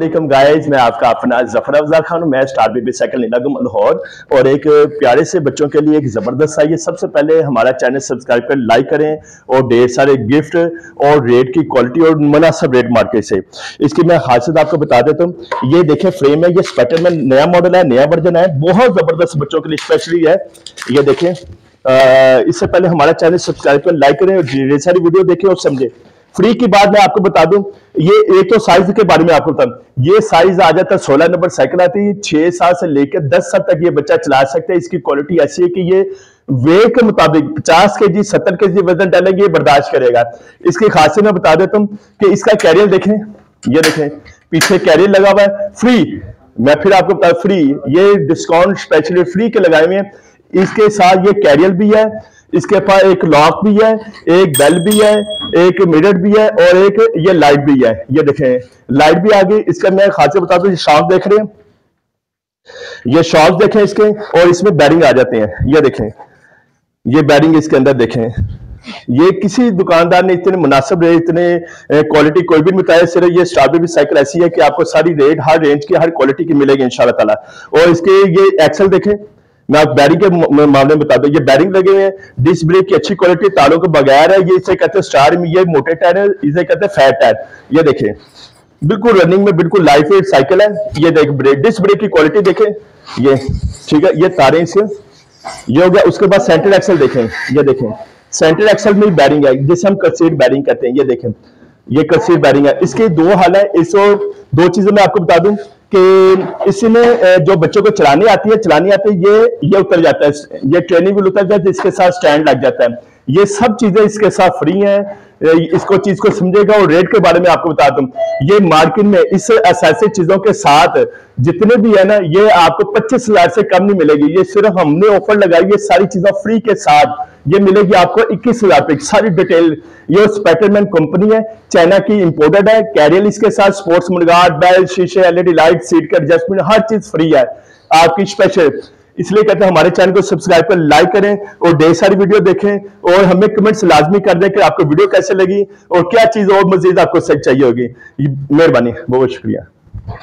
अस्सलाम गाइस, मैं आपका अपना जफर अफजल खान हूं। मैं स्टार बेबी साइकिल नीलागम लाहौर और एक प्यारे से बच्चों के लिए एक जबरदस्त सा ये सबसे पहले हमारा चैनल सब्सक्राइब कर लाइक करें और ढेर सारे गिफ्ट और रेट की क्वालिटी और मुनासिब रेट मार्केट से इसकी मैं खासियत आपको बता देता हूँ। ये देखें फ्रेम है, ये स्पेटरमैन नया मॉडल है, नया वर्जन है, बहुत जबरदस्त बच्चों के लिए स्पेशली है। ये देखें, इससे पहले हमारा चैनल सब्सक्राइब कर लाइक करें और ढेर सारी वीडियो देखें और समझें। फ्री की बात मैं आपको बता दूं, ये एक तो साइज के बारे में आपको बताऊं, ये साइज आ जाता है 16 नंबर साइकिल आती है, 6 साल से लेकर 10 साल तक ये बच्चा चला सकता है। इसकी क्वालिटी ऐसी है कि ये वेट के मुताबिक 50 केजी 70 केजी वजन डालेंगे ये बर्दाश्त करेगा। इसकी खासियत मैं बता देता हूं कि इसका कैरियर देखें, ये देखें पीछे कैरियर लगा हुआ है फ्री। मैं फिर आपको बता फ्री, ये डिस्काउंट स्पेशली फ्री के लगाए हुए हैं। इसके साथ ये कैरियर भी है, इसके पास एक लॉक भी है, एक बेल भी है, एक मिरर भी है और एक ये लाइट भी है। ये देखें लाइट भी आ गई। इसका मैं खासियत बता दूं, शॉक देख रहे हैं, ये शॉक देखें इसके, और इसमें बैरिंग आ जाते हैं। ये देखें ये बैरिंग इसके अंदर देखें। ये किसी दुकानदार ने इतने मुनासिब रेट, इतने क्वालिटी कोई भी नहीं बताया। सिर्फ ये स्टार बेबी साइकिल ऐसी है कि आपको सारी रेट हर रेंज की हर क्वालिटी की मिलेगी इंशाल्लाह ताला। और इसके ये एक्सल देखें, मैं आप बैरिंग के मामले में बता दूं, ये बैरिंग लगे हुए हैं, डिस्क ब्रेक की अच्छी क्वालिटी, तालों के बगैर है। ये इसे कहते हैं स्टार में, ये मोटे टायर है, इसे कहते हैं फैट टायर। ये देखें बिल्कुल रनिंग में बिल्कुल लाइट वेट साइकिल है। ये देख ब्रेक, डिस्क ब्रेक की क्वालिटी देखें, ये ठीक है। ये तारे इसके ये हो गया। उसके बाद सेंटर एक्सल देखें, ये देखें सेंटर एक्सल में बैरिंग है जिसे हम कसीर बैरिंग कहते हैं। ये देखें ये कसीर बैरिंग है। इसके दो हाल है। इसको दो चीजें मैं आपको बता दूं कि इसमें जो बच्चों को चलानी आती है ये उतर जाता है, ये ट्रेनिंग व्हील उतर जाता है, इसके साथ स्टैंड लग जाता है। ये सब चीजें इसके साथ फ्री हैं। इसको चीज को समझेगा। और रेट के बारे में आपको बता दूं, ये मार्केट में इस ऐसे चीजों के साथ जितने भी है ना, ये आपको 25,000 से कम नहीं मिलेगी। ये सिर्फ हमने ऑफर लगाई, ये सारी चीजें फ्री के साथ ये मिलेगी आपको 21,000 पे। सारी डिटेल, ये स्पेटरमैन कंपनी है, चाइना की इंपोर्टेड है। कैरियर इसके साथ, स्पोर्ट्स मुडगार्ड, बेल, शीशे, एलईडी लाइट, सीट का एडजस्टमेंट, हर चीज फ्री है आपकी स्पेशल। इसलिए कहते हैं हमारे चैनल को सब्सक्राइब कर लाइक करें और ढेर सारी वीडियो देखें और हमें कमेंट्स लाजमी कर दें कि आपको वीडियो कैसे लगी और क्या चीज और मजीद आपको चाहिए होगी। मेहरबानी, बहुत शुक्रिया।